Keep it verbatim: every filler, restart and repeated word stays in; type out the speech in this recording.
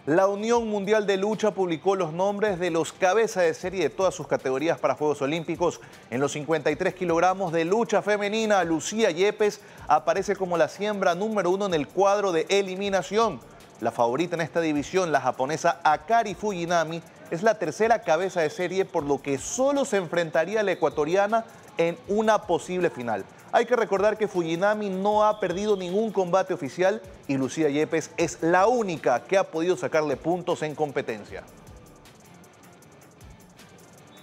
La Unión Mundial de Lucha publicó los nombres de los cabezas de serie de todas sus categorías para Juegos Olímpicos. En los cincuenta y tres kilogramos de lucha femenina, Lucía Yepes aparece como la siembra número uno en el cuadro de eliminación. La favorita en esta división, la japonesa Akari Fujinami, es la tercera cabeza de serie, por lo que solo se enfrentaría a la ecuatoriana en una posible final. Hay que recordar que Fujinami no ha perdido ningún combate oficial y Lucía Yepes es la única que ha podido sacarle puntos en competencia.